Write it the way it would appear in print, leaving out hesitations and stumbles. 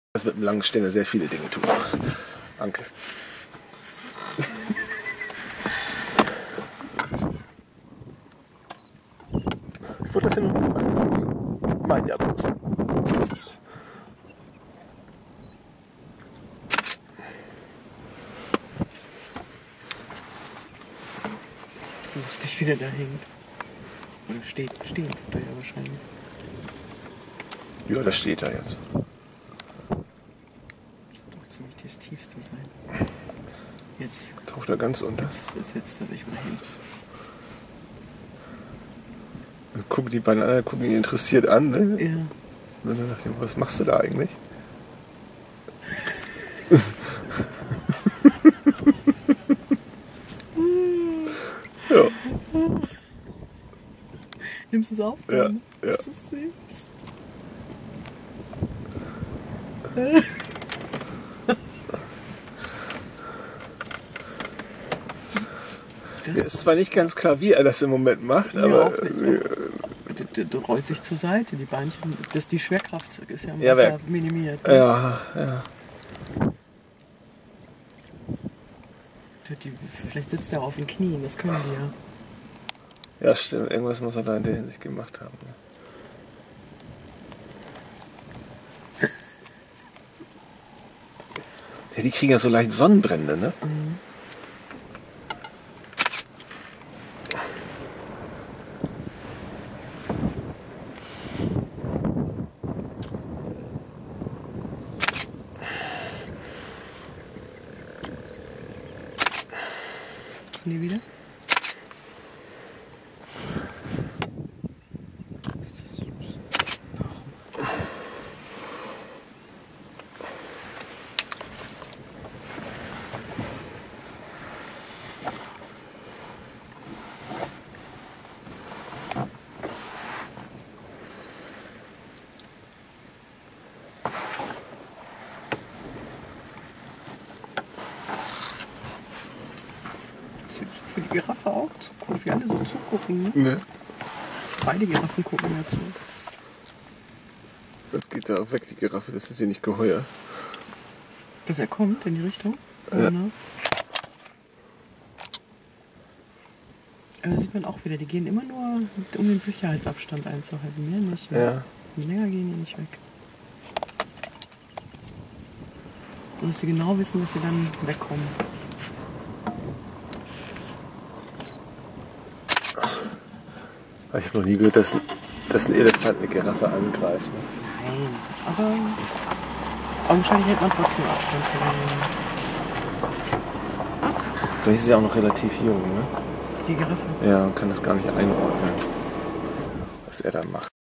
Das mit einem langen Stängel sehr viele Dinge tun. Danke. Ich wollte das ja nur sagen. Mein ja bloß. Lustig, wie der da hängt. Oder stehen tut er ja wahrscheinlich. Ja, das steht da jetzt. Doch ziemlich das Tiefste sein. Jetzt Taucht er ganz unter. jetzt setzt er sich mal hin. Gucken die beiden anderen, gucken ihn interessiert an, ne? Ja. Und dann dachte ich, was machst du da eigentlich? Ja. Nimmst du es auf? Ja, ja. Das ist süß. Mir ist zwar nicht ganz klar, wie er das im Moment macht, Ja, aber auch nicht so. Der rollt sich zur Seite, die Beinchen. Die Schwerkraft ist ja im Ja, Wasser minimiert. Ne? ja. Vielleicht sitzt er auf den Knien, das können die ja. Ja, stimmt. Irgendwas muss er da in der Hinsicht gemacht haben. Ja, die kriegen ja so leicht Sonnenbrände, ne? Mhm. Nie wieder? Für die Giraffe auch zugucken, wie alle so zugucken. Ne? Ne. Beide Giraffen gucken ja zu. Das geht da auch weg, die Giraffe, das ist hier nicht geheuer. Dass er kommt in die Richtung? Ja. Ne? Aber da sieht man auch wieder, die gehen immer nur, um den Sicherheitsabstand einzuhalten. Mehr nicht. Ne? Ja. Länger gehen die nicht weg. Und dass sie genau wissen, dass sie dann wegkommen. Ich habe noch nie gehört, dass ein Elefant eine Giraffe angreift. Ne? Nein, aber augenscheinlich hält man trotzdem Abstand voneinander. Vielleicht ist sie auch noch relativ jung, ne? Die Giraffe. Ja, und kann das gar nicht einordnen, was er da macht.